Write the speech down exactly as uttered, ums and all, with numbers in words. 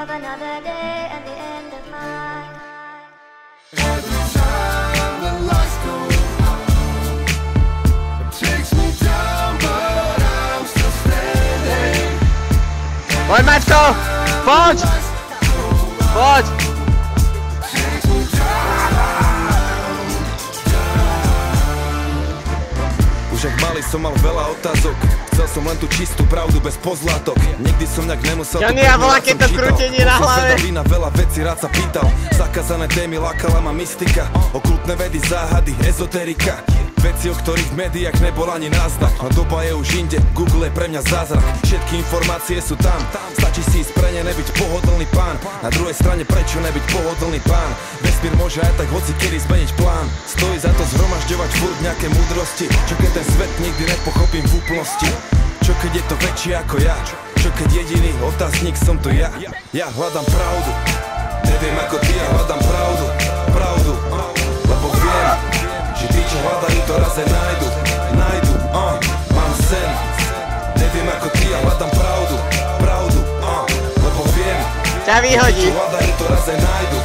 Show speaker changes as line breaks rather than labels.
of another day and the end of mine.
Every time the lights go out, it takes me down, but I'm still standing.
Poď, Maťko! Poď! Poď!
Takes me down, down.
Už jak malý som mal veľa otázok, chcel som len tú čistú pravdu bez pozlátok. Nikdy som nejak nemusel
Johnny, ja volá, keď to krútenie na hlave.
Na veľa vecí rád sa pýtal, zakázané témy lákala ma mystika, okultné vedy, záhady, ezoterika. Veci, o ktorých v médiách nebol ani náznak. No doba je už inde, Google je pre mňa zázrak. Všetky informácie sú tam, stačí si ísť pre ne, nebyť pohodlný pán. Na druhej strane prečo nebyť pohodlný pán? Vesmír môže aj tak hoci kedy zmeniť plán. Stojí za to zhromažďovať furt nejaké múdrosti, čo keď ten svet nikdy nepochopím v úplnosti. Čo keď je to väčšie ako ja? Čo keď jediný otáznik som to ja? Ja hľadám pravdu, neviem ako ty, ja hľadám pravdu. Pravdu, lebo viem, že tí, čo hľadajú, to raz aj nájdu. Nájdu, uh, mám sen. Neviem ako ty, ja hľadám pravdu. Pravdu, uh, lebo viem,
ťa vyhodí.
tí, čo hľadajú, to raz aj nájdu.